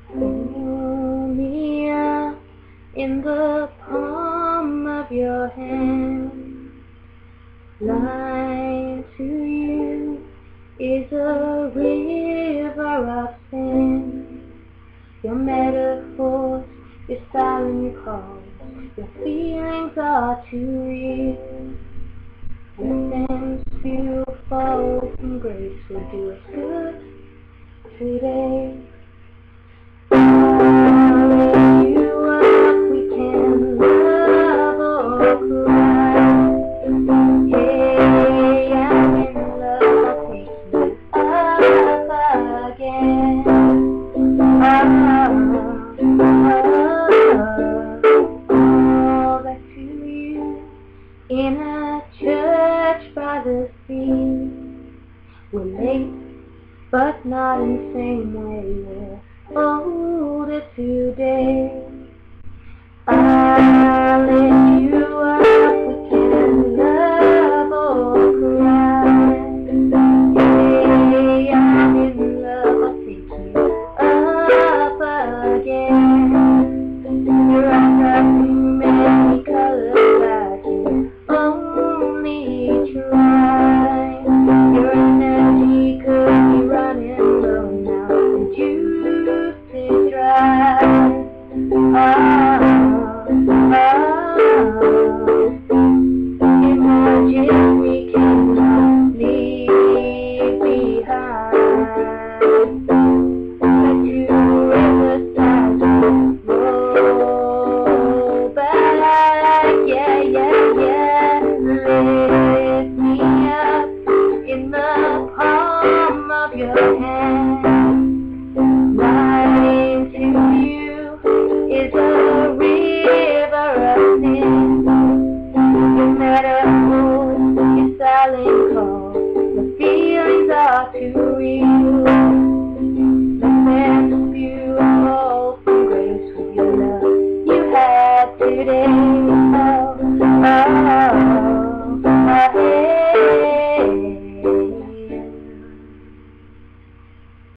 Hold me up in the palm of your hand. Life to you is a river of sin. Your metaphors, your style and your cause, your feelings are too real. Your sense to fall from grace will do us good today.